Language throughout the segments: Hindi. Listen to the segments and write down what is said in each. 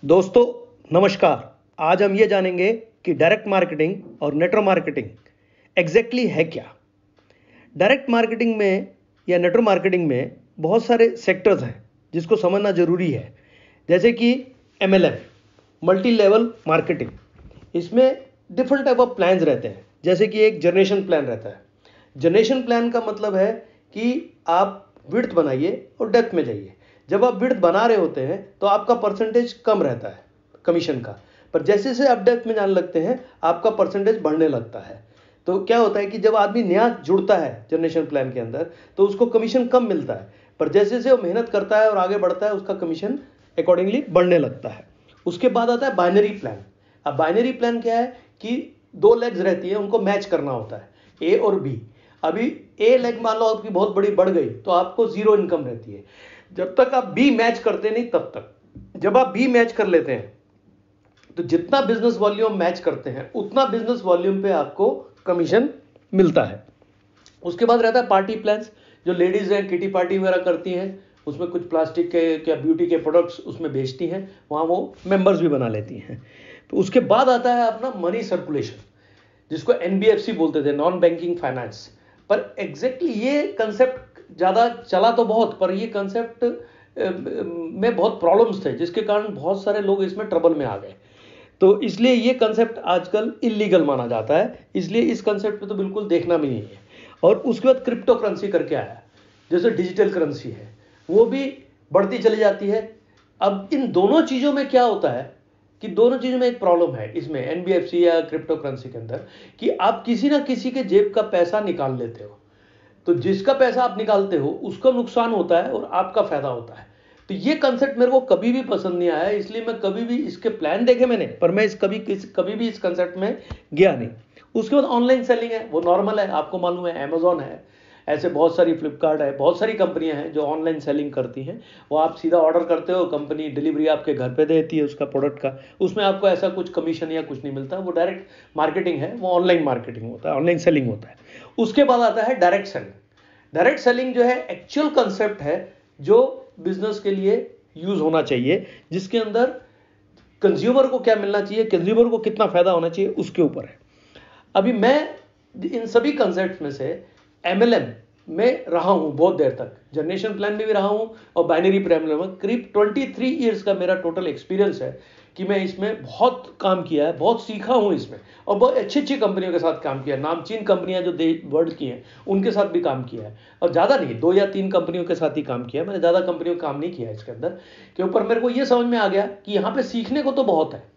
दोस्तों नमस्कार। आज हम ये जानेंगे कि डायरेक्ट मार्केटिंग और नेटवर्क मार्केटिंग एग्जैक्टली है क्या। डायरेक्ट मार्केटिंग में या नेटवर्क मार्केटिंग में बहुत सारे सेक्टर्स हैं जिसको समझना जरूरी है, जैसे कि MLM मल्टी लेवल मार्केटिंग। इसमें डिफरेंट टाइप ऑफ प्लान्स रहते हैं, जैसे कि एक जनरेशन प्लान रहता है। जनरेशन प्लान का मतलब है कि आप विड्थ बनाइए और डेप्थ में जाइए। जब आप विड्थ बना रहे होते हैं तो आपका परसेंटेज कम रहता है कमीशन का, पर जैसे जैसे आप डेप्थ में जाने लगते हैं आपका परसेंटेज बढ़ने लगता है। तो क्या होता है कि जब आदमी नया जुड़ता है जनरेशन प्लान के अंदर तो उसको कमीशन कम मिलता है, पर जैसे जैसे वो मेहनत करता है और आगे बढ़ता है उसका कमीशन अकॉर्डिंगली बढ़ने लगता है। उसके बाद आता है बाइनरी प्लान। अब बाइनरी प्लान क्या है कि दो लेग्स रहती है, उनको मैच करना होता है, ए और बी। अभी ए लेग मान लो आपकी बहुत बड़ी बढ़ गई तो आपको जीरो इनकम रहती है जब तक आप बी मैच करते नहीं तब तक। जब आप बी मैच कर लेते हैं तो जितना बिजनेस वॉल्यूम मैच करते हैं उतना बिजनेस वॉल्यूम पे आपको कमीशन मिलता है। उसके बाद रहता है पार्टी प्लान्स। जो लेडीज हैं किटी पार्टी वगैरह करती हैं, उसमें कुछ प्लास्टिक के या ब्यूटी के प्रोडक्ट्स उसमें बेचती हैं, वहाँ वो मेंबर्स भी बना लेती हैं। तो उसके बाद आता है अपना मनी सर्कुलेशन, जिसको NBFC बोलते थे, नॉन बैंकिंग फाइनेंस। पर एग्जैक्टली ये कंसेप्ट ज़्यादा चला तो बहुत, पर ये कंसेप्ट में बहुत प्रॉब्लम्स थे जिसके कारण बहुत सारे लोग इसमें ट्रबल में आ गए। तो इसलिए ये कंसेप्ट आजकल इलीगल माना जाता है, इसलिए इस कंसेप्ट पे तो बिल्कुल देखना भी नहीं है। और उसके बाद क्रिप्टो करेंसी करके आया, जैसे डिजिटल करेंसी है, वो भी बढ़ती चली जाती है। अब इन दोनों चीज़ों में क्या होता है कि दोनों चीज़ों में एक प्रॉब्लम है इसमें NBFC या क्रिप्टो करेंसी के अंदर, कि आप किसी ना किसी के जेब का पैसा निकाल लेते हो। तो जिसका पैसा आप निकालते हो उसका नुकसान होता है और आपका फायदा होता है। तो ये कंसेप्ट मेरे को कभी भी पसंद नहीं आया, इसलिए मैं कभी भी इसके प्लान देखे मैंने, पर मैं कभी भी इस कंसेप्ट में गया नहीं। उसके बाद ऑनलाइन सेलिंग है, वो नॉर्मल है, आपको मालूम है, अमेजोन है, ऐसे बहुत सारी, फ्लिपकार्ट है, बहुत सारी कंपनियां हैं जो ऑनलाइन सेलिंग करती हैं। वो आप सीधा ऑर्डर करते हो, कंपनी डिलीवरी आपके घर पे देती है उसका प्रोडक्ट का, उसमें आपको ऐसा कुछ कमीशन या कुछ नहीं मिलता। वो डायरेक्ट मार्केटिंग है, वो ऑनलाइन मार्केटिंग होता है, ऑनलाइन सेलिंग होता है। उसके बाद आता है डायरेक्ट सेलिंग। डायरेक्ट सेलिंग जो है एक्चुअल कंसेप्ट है जो बिजनेस के लिए यूज होना चाहिए, जिसके अंदर कंज्यूमर को क्या मिलना चाहिए, कंज्यूमर को कितना फायदा होना चाहिए, उसके ऊपर है। अभी मैं इन सभी कंसेप्ट में से MLM में रहा हूं बहुत देर तक, जनरेशन प्लान में भी रहा हूं और बाइनरी प्लान में करीब 23 ईयर्स का मेरा टोटल एक्सपीरियंस है कि मैं इसमें बहुत काम किया है, बहुत सीखा हूं इसमें, और बहुत अच्छी अच्छी कंपनियों के साथ काम किया है। नामचीन कंपनियां जो वर्ल्ड की हैं उनके साथ भी काम किया है, और ज़्यादा नहीं, 2 या 3 कंपनियों के साथ ही काम किया है, मैंने ज़्यादा कंपनियों का काम नहीं किया है इसके अंदर के ऊपर। मेरे को ये समझ में आ गया कि यहाँ पे सीखने को तो बहुत है,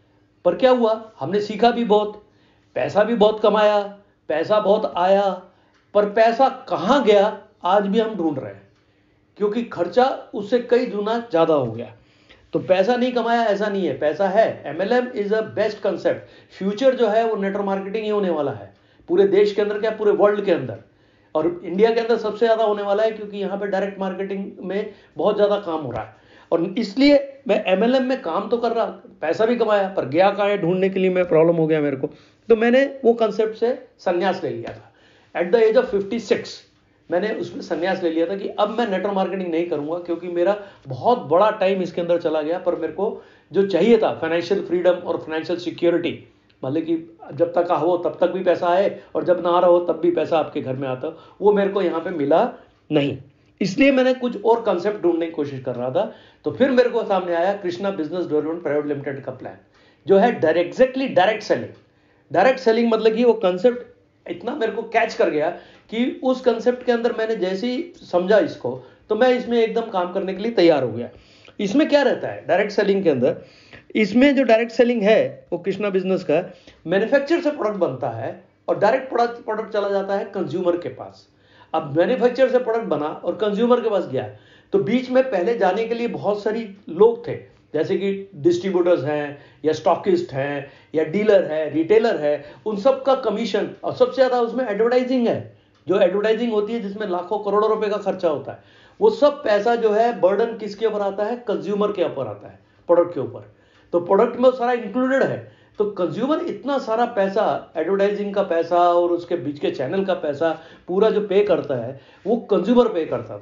पर क्या हुआ, हमने सीखा भी बहुत, पैसा भी बहुत कमाया, पैसा बहुत आया, पर पैसा कहाँ गया आज भी हम ढूंढ रहे हैं, क्योंकि खर्चा उससे कई गुना ज़्यादा हो गया। तो पैसा नहीं कमाया ऐसा नहीं है, पैसा है। MLM is a best concept. Future जो है वो नेटवर्क मार्केटिंग ही होने वाला है, पूरे देश के अंदर क्या, पूरे वर्ल्ड के अंदर, और इंडिया के अंदर सबसे ज़्यादा होने वाला है, क्योंकि यहाँ पे डायरेक्ट मार्केटिंग में बहुत ज़्यादा काम हो रहा है। और इसलिए मैं MLM में काम तो कर रहा, पैसा भी कमाया, पर गया कहाँ है ढूंढने के लिए मैं प्रॉब्लम हो गया मेरे को। तो मैंने वो कंसेप्ट से संन्यास ले लिया था एट द एज ऑफ 56। मैंने उसमें संन्यास ले लिया था कि अब मैं नेटवर्क मार्केटिंग नहीं करूंगा, क्योंकि मेरा बहुत बड़ा टाइम इसके अंदर चला गया। पर मेरे को जो चाहिए था, फाइनेंशियल फ्रीडम और फाइनेंशियल सिक्योरिटी, मतलब कि जब तक हो तब तक भी पैसा आए और जब ना रहो तब भी पैसा आपके घर में आता, वो मेरे को यहाँ पे मिला नहीं। इसलिए मैंने कुछ और कंसेप्ट ढूंढने की कोशिश कर रहा था। तो फिर मेरे को सामने आया Krishna business development private limited का प्लान, जो है exactly direct selling. Direct selling मतलब कि वो कंसेप्ट इतना मेरे को कैच कर गया कि उस कंसेप्ट के अंदर मैंने जैसे ही समझा इसको, तो मैं इसमें एकदम काम करने के लिए तैयार हो गया। इसमें क्या रहता है डायरेक्ट सेलिंग के अंदर, इसमें जो डायरेक्ट सेलिंग है वो कृष्णा बिजनेस का, मैन्युफैक्चर से प्रोडक्ट बनता है और डायरेक्ट प्रोडक्ट चला जाता है कंज्यूमर के पास। अब मैन्युफैक्चर से प्रोडक्ट बना और कंज्यूमर के पास गया, तो बीच में पहले जाने के लिए बहुत सारी लोग थे, जैसे कि डिस्ट्रीब्यूटर्स हैं या स्टॉकिस्ट हैं या डीलर है, रिटेलर है, उन सब का कमीशन, और सबसे ज़्यादा उसमें एडवर्टाइजिंग है, जो एडवर्टाइजिंग होती है जिसमें लाखों करोड़ों रुपए का खर्चा होता है। वो सब पैसा जो है बर्डन किसके ऊपर आता है, कंज्यूमर के ऊपर आता है, प्रोडक्ट के ऊपर। तो प्रोडक्ट में सारा इंक्लूडेड है। तो कंज्यूमर इतना सारा पैसा, एडवर्टाइजिंग का पैसा और उसके बीच के चैनल का पैसा पूरा जो पे करता है वो कंज्यूमर पे करता था।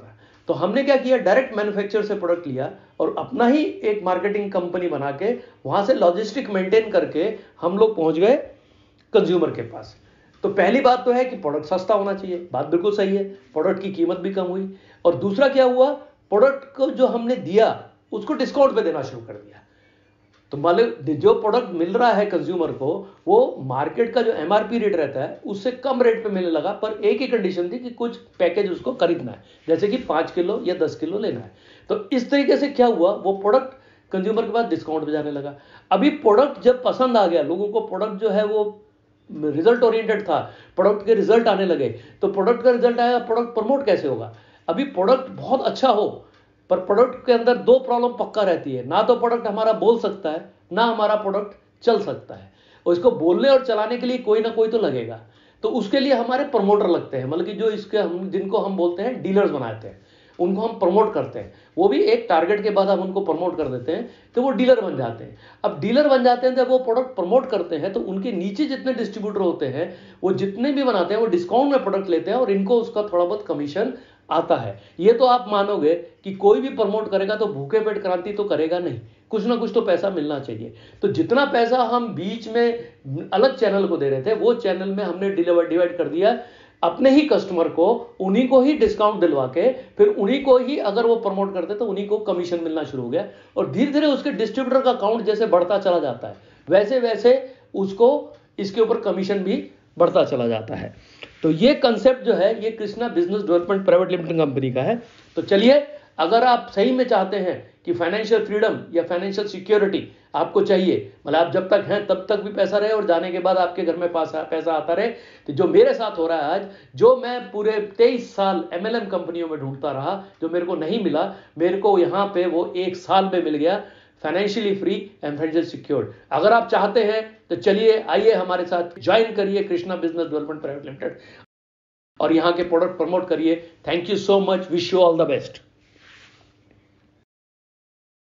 तो हमने क्या किया, डायरेक्ट मैन्युफैक्चरर से प्रोडक्ट लिया और अपना ही एक मार्केटिंग कंपनी बना के वहां से लॉजिस्टिक मेंटेन करके हम लोग पहुंच गए कंज्यूमर के पास। तो पहली बात तो है कि प्रोडक्ट सस्ता होना चाहिए, बात बिल्कुल सही है, प्रोडक्ट की कीमत भी कम हुई। और दूसरा क्या हुआ, प्रोडक्ट को जो हमने दिया उसको डिस्काउंट पे देना शुरू कर दिया। तो मतलब जो प्रोडक्ट मिल रहा है कंज्यूमर को वो मार्केट का जो एमआरपी रेट रहता है उससे कम रेट पे मिलने लगा, पर एक ही कंडीशन थी कि कुछ पैकेज उसको खरीदना है, जैसे कि 5 किलो या 10 किलो लेना है। तो इस तरीके से क्या हुआ, वो प्रोडक्ट कंज्यूमर के पास डिस्काउंट पे जाने लगा। अभी प्रोडक्ट जब पसंद आ गया लोगों को, प्रोडक्ट जो है वो रिजल्ट ओरिएंटेड था, प्रोडक्ट के रिजल्ट आने लगे, तो प्रोडक्ट का रिजल्ट आया, प्रोडक्ट प्रमोट कैसे होगा। अभी प्रोडक्ट बहुत अच्छा हो पर प्रोडक्ट के अंदर दो प्रॉब्लम पक्का रहती है, ना तो प्रोडक्ट हमारा बोल सकता है, ना हमारा प्रोडक्ट चल सकता है। और इसको बोलने और चलाने के लिए कोई ना कोई तो लगेगा, तो उसके लिए हमारे प्रमोटर लगते हैं, मतलब कि जो इसके हम जिनको हम बोलते हैं डीलर्स बनाते हैं, उनको हम प्रमोट करते हैं। वो भी एक टारगेट के बाद हम उनको प्रमोट कर देते हैं तो वो डीलर बन जाते हैं। अब डीलर बन जाते हैं, जब वो प्रोडक्ट प्रमोट करते हैं तो उनके नीचे जितने डिस्ट्रीब्यूटर होते हैं वो जितने भी बनाते हैं वो डिस्काउंट में प्रोडक्ट लेते हैं और इनको उसका थोड़ा बहुत कमीशन आता है। ये तो आप मानोगे कि कोई भी प्रमोट करेगा तो भूखे पेट क्रांति तो करेगा नहीं, कुछ ना कुछ तो पैसा मिलना चाहिए। तो जितना पैसा हम बीच में अलग चैनल को दे रहे थे वो चैनल में हमने डिवाइड कर दिया अपने ही कस्टमर को, उन्हीं को ही डिस्काउंट दिलवा के फिर उन्हीं को ही अगर वो प्रमोट करते तो उन्हीं को कमीशन मिलना शुरू हो गया। और धीरे धीरे उसके डिस्ट्रीब्यूटर का अकाउंट जैसे बढ़ता चला जाता है वैसे वैसे उसको इसके ऊपर कमीशन भी बढ़ता चला जाता है। तो ये कंसेप्ट जो है ये Krishna business development private limited company का है। तो चलिए, अगर आप सही में चाहते हैं कि फाइनेंशियल फ्रीडम या फाइनेंशियल सिक्योरिटी आपको चाहिए, मतलब आप जब तक हैं तब तक भी पैसा रहे और जाने के बाद आपके घर में पैसा आता रहे, तो जो मेरे साथ हो रहा है आज, जो मैं पूरे 23 साल एमएलएम कंपनियों में ढूंढता रहा, जो मेरे को नहीं मिला, मेरे को यहां पे वो 1 साल में मिल गया, financially free and financial secured. अगर आप चाहते हैं तो चलिए आइए हमारे साथ ज्वाइन करिए Krishna business development private limited और यहां के प्रोडक्ट प्रमोट करिए। Thank you so much, wish you all the best.